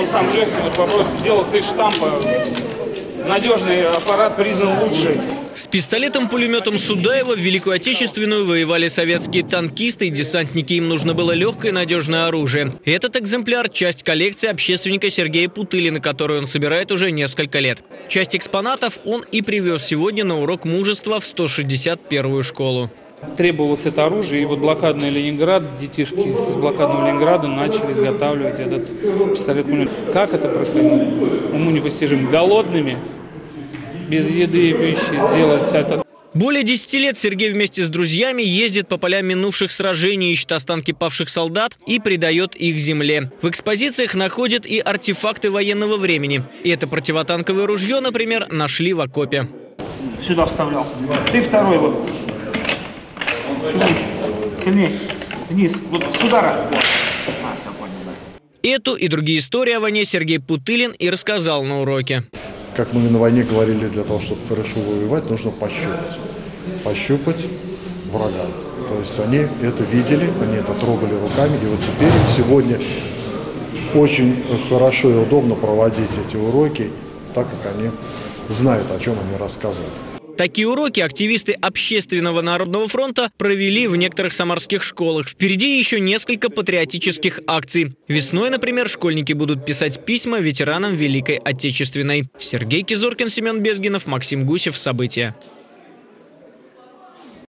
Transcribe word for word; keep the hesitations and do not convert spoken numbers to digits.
Он сам легкий, вопрос сделался из штампа. Надежный аппарат признан лучший. С пистолетом-пулеметом Судаева в Великую Отечественную воевали советские танкисты и десантники. Им нужно было легкое и надежное оружие. Этот экземпляр – часть коллекции общественника Сергея Путылина, которую он собирает уже несколько лет. Часть экспонатов он и привез сегодня на урок мужества в сто шестьдесят первую школу. Требовалось это оружие, и вот блокадный Ленинград, детишки с блокадного Ленинграда начали изготавливать этот пистолет-пулемет. Как это происходило? Уму непостижимо. Голодными, без еды и пищи делать это. Более десяти лет Сергей вместе с друзьями ездит по полям минувших сражений, ищет останки павших солдат и придает их земле. В экспозициях находят и артефакты военного времени. И это противотанковое ружье, например, нашли в окопе. Сюда вставлял. Ты второй вот. Сильнее. Сильнее. Вниз. Вот сюда раз. А, все понял, да. Эту и другие истории о войне Сергей Путылин и рассказал на уроке. Как мы на войне говорили, для того, чтобы хорошо воевать, нужно пощупать. Пощупать врага. То есть они это видели, они это трогали руками. И вот теперь им сегодня очень хорошо и удобно проводить эти уроки, так как они знают, о чем они рассказывают. Такие уроки активисты Общественного народного фронта провели в некоторых самарских школах. Впереди еще несколько патриотических акций. Весной, например, школьники будут писать письма ветеранам Великой Отечественной. Сергей Кизоркин, Семен Безгинов, Максим Гусев. События.